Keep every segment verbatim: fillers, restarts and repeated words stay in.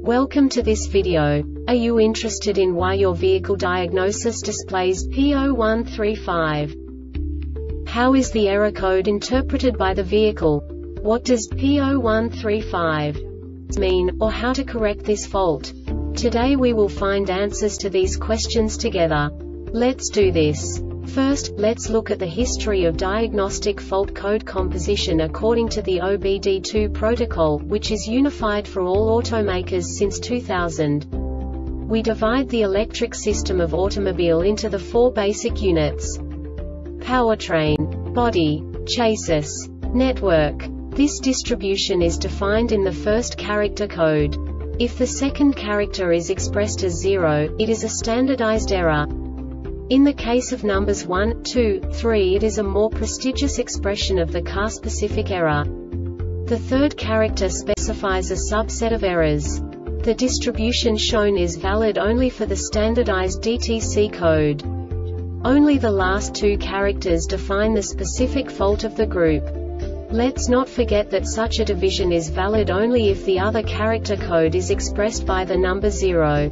Welcome to this video. Are you interested in why your vehicle diagnosis displays P zero one three five? How is the error code interpreted by the vehicle? What does P zero one three five mean, or how to correct this fault? Today we will find answers to these questions together. Let's do this. First, let's look at the history of diagnostic fault code composition according to the O B D two protocol, which is unified for all automakers since two thousand. We divide the electric system of automobile into the four basic units: powertrain, body, chassis, network. This distribution is defined in the first character code. If the second character is expressed as zero, it is a standardized error. In the case of numbers one, two, three, it is a more prestigious expression of the car-specific error. The third character specifies a subset of errors. The distribution shown is valid only for the standardized D T C code. Only the last two characters define the specific fault of the group. Let's not forget that such a division is valid only if the other character code is expressed by the number zero.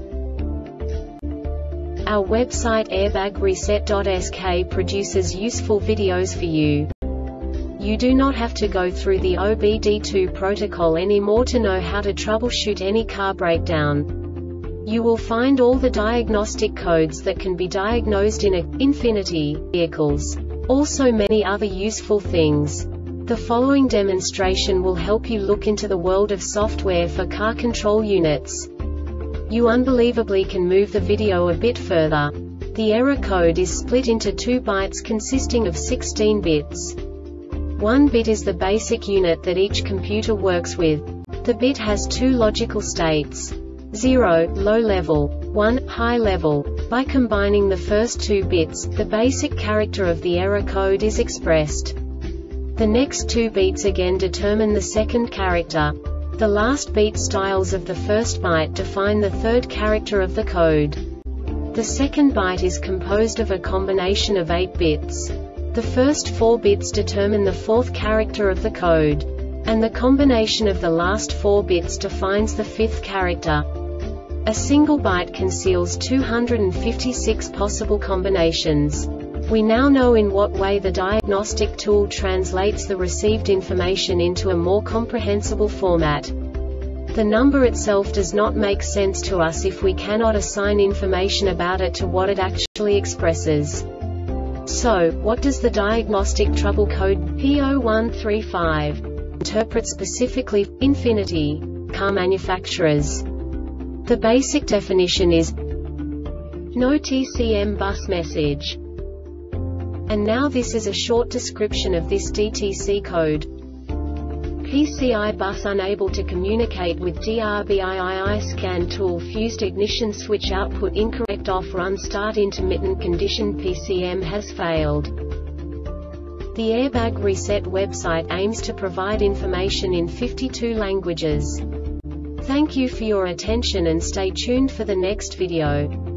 Our website airbag reset dot S K produces useful videos for you. You do not have to go through the O B D two protocol anymore to know how to troubleshoot any car breakdown. You will find all the diagnostic codes that can be diagnosed in a Infiniti vehicles. Also many other useful things. The following demonstration will help you look into the world of software for car control units. You unbelievably can move the video a bit further. The error code is split into two bytes consisting of sixteen bits. One bit is the basic unit that each computer works with. The bit has two logical states: zero, low level, one, high level. By combining the first two bits, the basic character of the error code is expressed. The next two bits again determine the second character. The last beat styles of the first byte define the third character of the code. The second byte is composed of a combination of eight bits. The first four bits determine the fourth character of the code. And the combination of the last four bits defines the fifth character. A single byte conceals two hundred fifty-six possible combinations. We now know in what way the diagnostic tool translates the received information into a more comprehensible format. The number itself does not make sense to us if we cannot assign information about it to what it actually expresses. So, what does the diagnostic trouble code P zero one three five interpret specifically for Infiniti car manufacturers? The basic definition is no T C M bus message. And now this is a short description of this D T C code. P C I bus unable to communicate with D R B I I scan tool fused ignition switch output incorrect off run start intermittent condition P C M has failed. The Airbag Reset website aims to provide information in fifty-two languages. Thank you for your attention and stay tuned for the next video.